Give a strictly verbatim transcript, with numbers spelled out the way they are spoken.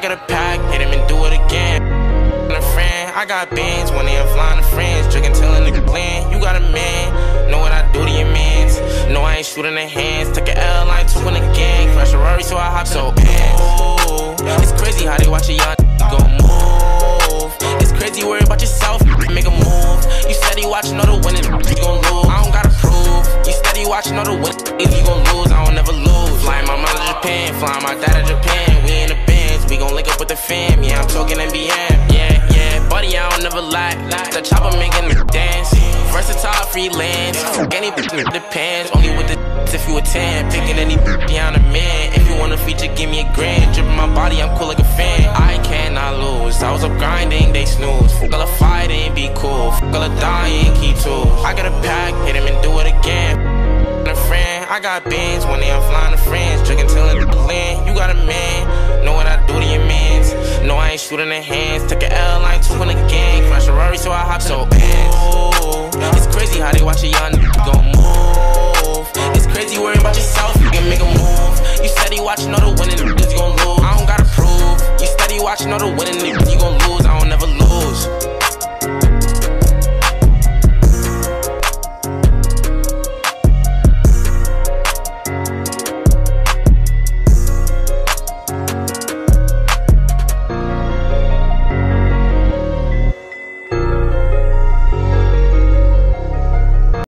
got a pack, hit him and do it again. A friend, I got bands when they are flying to friends. Drinking till a nigga blend. You got a man, know what I do to your mans. No, I ain't shooting the hands. Took an L, I ain't two in the gang. Crash a Rari, so I hop so in the pants. It's crazy how they watch a young go move. It's crazy, worry about yourself, make a move. You steady watching all the winners, you gon' lose. I don't gotta prove. You steady watching all the winners, you gon' lose. I don't never lose. Flying my mom to Japan, flying my dad to Japan. We in the bands, we gon' link up with the fam. Yeah, I'm talking N B M. Yeah, yeah, buddy, I don't never lie. The chopper making me dance. Versatile freelance. Anything depends. Only with the if you a ten. Picking any down a man. If you want a feature, give me a grand. Dripping my body, I'm cool like a fan. I cannot lose. I was up grinding, they snooze. Fuck all the fighting, be cool. Fuck all the dying, keep tools. I got a pack, hit him and do it again. A friend, I got bands when they are flying to friends. Drinking till in the land. You got a man, know what I do to your mans. No, I ain't shooting the hands. Took an L, I ain't two in the game.